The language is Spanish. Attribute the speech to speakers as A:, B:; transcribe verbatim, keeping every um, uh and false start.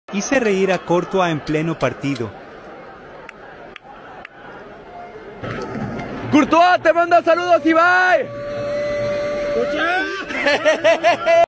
A: Hice reír a Courtois en pleno partido.
B: ¡Courtois te manda saludos, Ibai!